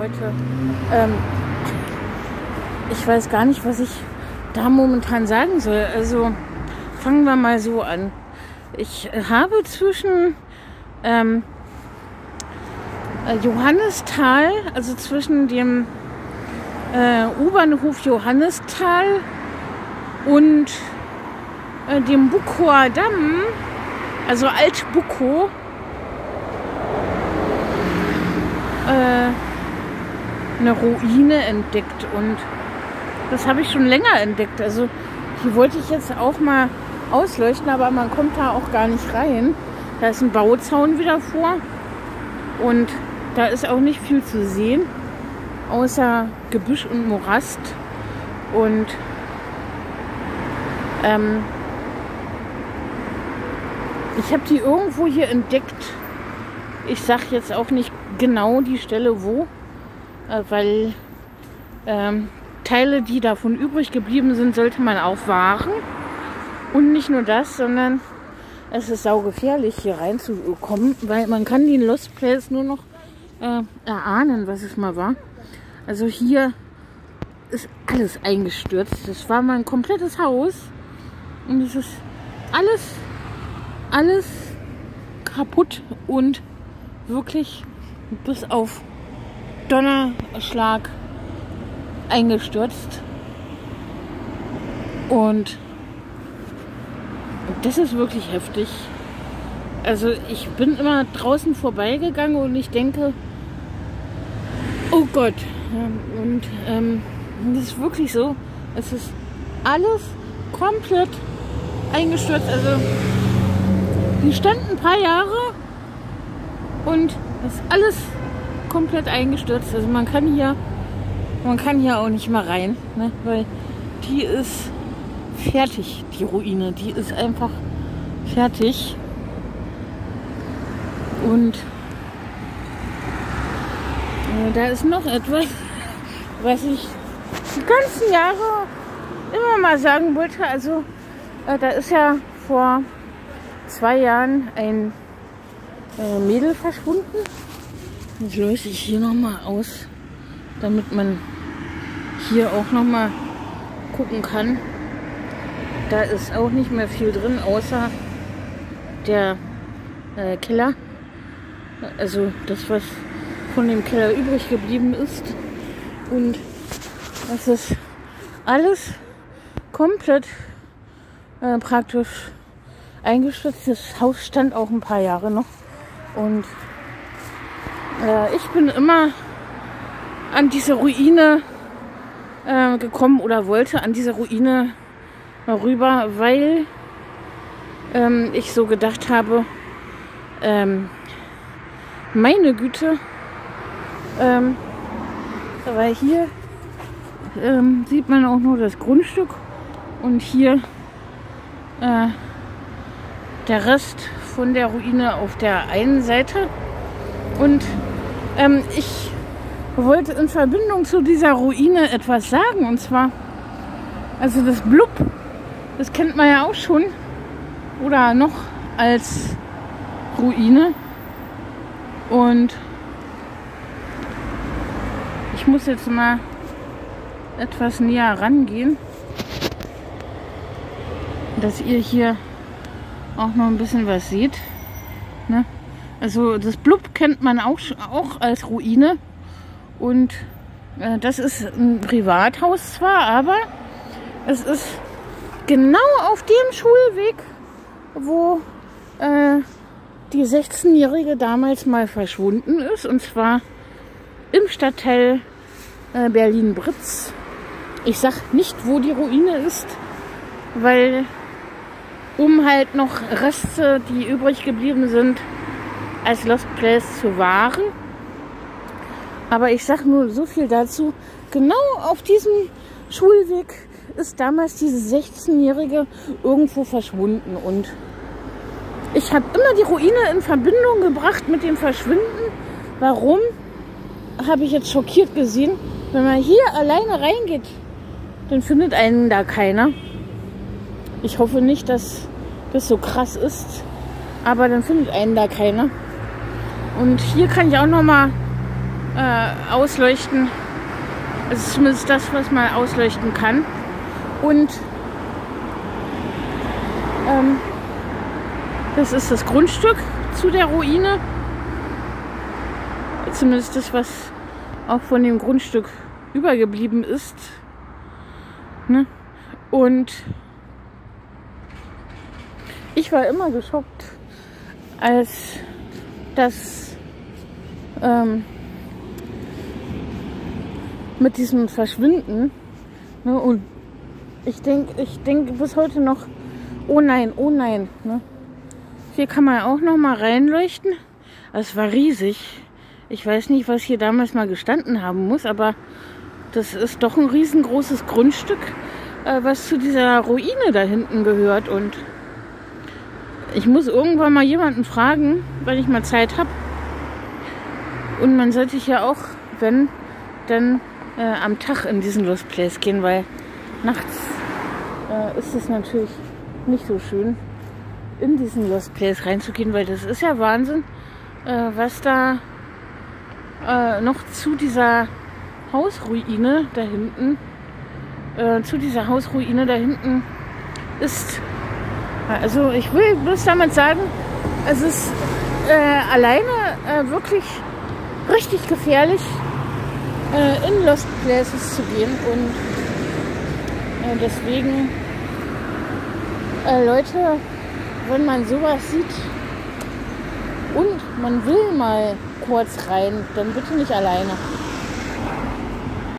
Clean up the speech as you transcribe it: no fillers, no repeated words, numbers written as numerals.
Leute, ich weiß gar nicht, was ich da momentan sagen soll. Also fangen wir mal so an. Ich habe zwischen Johannisthal, also zwischen dem U-Bahnhof Johannisthal und dem Bukower Damm, also Alt-Bukow, eine Ruine entdeckt, und das habe ich schon länger entdeckt. Also hier wollte ich jetzt auch mal ausleuchten, aber man kommt da auch gar nicht rein. Da ist ein Bauzaun wieder vor und da ist auch nicht viel zu sehen, außer Gebüsch und Morast. Und ich habe die irgendwo hier entdeckt. Ich sage jetzt auch nicht genau die Stelle wo, weil Teile, die davon übrig geblieben sind, sollte man auch wahren. Und nicht nur das, sondern es ist saugefährlich, hier reinzukommen, weil man kann den Lost Place nur noch erahnen, was es mal war. Also hier ist alles eingestürzt. Das war mal ein komplettes Haus und es ist alles kaputt und wirklich bis auf Donnerschlag eingestürzt. Und das ist wirklich heftig. Also ich bin immer draußen vorbeigegangen und ich denke, oh Gott. Und das ist wirklich so. Es ist alles komplett eingestürzt. Also die standen ein paar Jahre und es ist alles komplett eingestürzt. Also man kann hier auch nicht mal rein, ne? Weil die ist fertig, die Ruine. Die ist einfach fertig. Und da ist noch etwas, was ich die ganzen Jahre immer mal sagen wollte. Also da ist ja vor 2 Jahren ein Mädel verschwunden. Jetzt löse ich hier nochmal aus, damit man hier auch nochmal gucken kann. Da ist auch nicht mehr viel drin, außer der Keller. Also das, was von dem Keller übrig geblieben ist. Und das ist alles komplett praktisch eingestürzt. Das Haus stand auch ein paar Jahre noch. Und ich bin immer an diese Ruine gekommen oder wollte an diese Ruine rüber, weil ich so gedacht habe, meine Güte, weil hier sieht man auch nur das Grundstück und hier der Rest von der Ruine auf der einen Seite. Und ich wollte in Verbindung zu dieser Ruine etwas sagen, und zwar, also das Blub, das kennt man ja auch schon, oder noch als Ruine. Und ich muss jetzt mal etwas näher rangehen, dass ihr hier auch noch ein bisschen was seht. Ne? Also das Blub kennt man auch als Ruine. Und das ist ein Privathaus zwar, aber es ist genau auf dem Schulweg, wo die 16-Jährige damals mal verschwunden ist. Und zwar im Stadtteil Berlin-Britz. Ich sag nicht, wo die Ruine ist, weil um halt noch Reste, die übrig geblieben sind, als Lost Place zu wahren. Aber ich sag nur so viel dazu. Genau auf diesem Schulweg ist damals diese 16-Jährige irgendwo verschwunden. Und ich habe immer die Ruine in Verbindung gebracht mit dem Verschwinden. Warum? Habe ich jetzt schockiert gesehen. Wenn man hier alleine reingeht, dann findet einen da keiner. Ich hoffe nicht, dass das so krass ist. Aber dann findet einen da keiner. Und hier kann ich auch noch mal ausleuchten. Also zumindest das, was man ausleuchten kann. Und das ist das Grundstück zu der Ruine. Zumindest das, was auch von dem Grundstück übergeblieben ist. Ne? Und ich war immer geschockt, als das mit diesem Verschwinden. Ne? Und ich denke bis heute noch, oh nein, oh nein. Ne? Hier kann man auch noch mal reinleuchten. Es war riesig. Ich weiß nicht, was hier damals mal gestanden haben muss, aber das ist doch ein riesengroßes Grundstück, was zu dieser Ruine da hinten gehört. Und ich muss irgendwann mal jemanden fragen, wenn ich mal Zeit habe. Und man sollte ja auch, wenn, dann am Tag in diesen Lost Place gehen, weil nachts ist es natürlich nicht so schön, in diesen Lost Place reinzugehen, weil das ist ja Wahnsinn, was da noch zu dieser Hausruine da hinten, ist. Also ich will bloß damit sagen, es ist alleine wirklich richtig gefährlich, in Lost Places zu gehen. Und deswegen, Leute, wenn man sowas sieht und man will mal kurz rein, dann bitte nicht alleine.